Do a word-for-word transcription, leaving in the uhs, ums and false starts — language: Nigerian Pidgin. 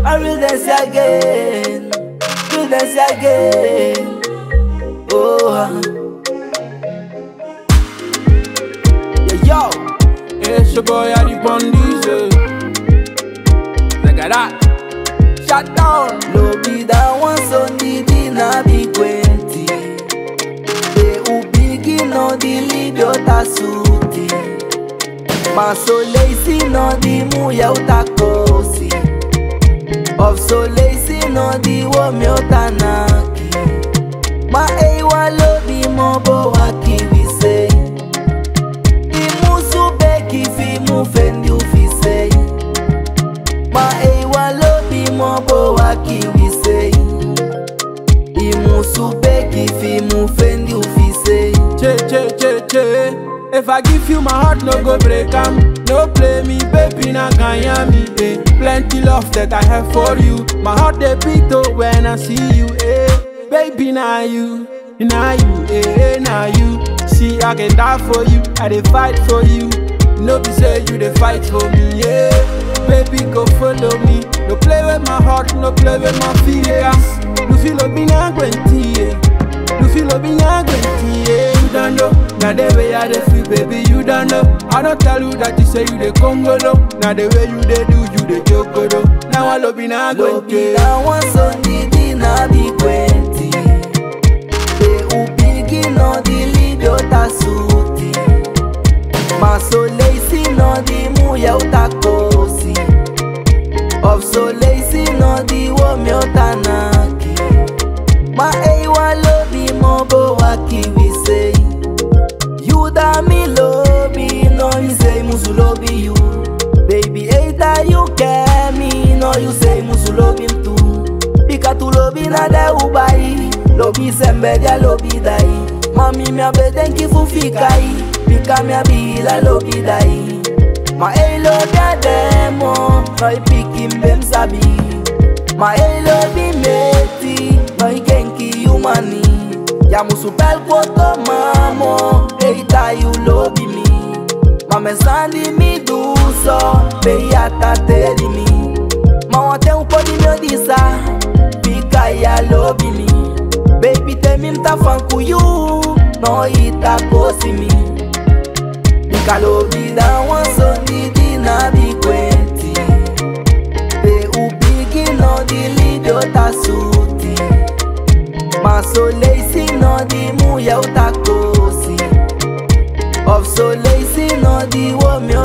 I will dance again, will dance again. Oh, yeah, yo, it's your boy Adi Pondize. Look at that. Shut down. Lobi Naa Gwenti. E ubigi no di libyo tasuti. Masoleisi no di muya utakosi. Of soleisi no di womi utanaki. Ma eiwa lobi mobo wakiwisei. Imusu beki fi mufendi ufisei. Ma eiwa lobi mobo wakiwisei. Imusu beki fi mufendi ufisei. Che che che che. If I give you my heart, no go break am. No play me, baby, na ganya me. Eh. Plenty love that I have for you. My heart they beat oh when I see you. Eh. Baby, na you, na you, eh, na you. See, I can die for you, I dey fight for you. No be say you dey fight for me, yeah. Baby, go follow me. No play with my heart, no play with my feelings. You feel Lobi Naa Gwenti, yeah. You feel Lobi Naa Gwenti, yeah. You don't know, now the way I dey feel, baby, you don't know. I don't tell you that you say you dey Congolo. Now the way you dey do, you dey Jokoro. Now I Lobi Naa Gwenti. Lobi Naa Gwenti. E ubigi no di libyo tasuti. Masoleisi no di muya utakosi. Of soleisi no di womi utanaki. Ma eiwa lobi mobo wakiwisei. You da mi lobi, no you say musu lobi you. Baby either you care me, no you say musu lobi mtu. Bika tu lobi na de ubai. Lobi sembedia lobi dai. Mami mi abe denki fufikai. Bika mi abila lobi dai. Ma ei lobi ademo, no i piki mbem sabi. Ma ei lobi meti, no i genki humani. Ya musu pel kwoto mamo, eita you lobi mi. Mame sandi mi duso, be yata teli mi. Ma wate upodi mi odisa, bika ya lobi mi. Baby temi mtafanku you, no ita kosi mi. Bika Lobi Naa Gwenti. E ubigi no di libyo tasuti. Masoleisi no di muya utakosi. Of soleisi no di womi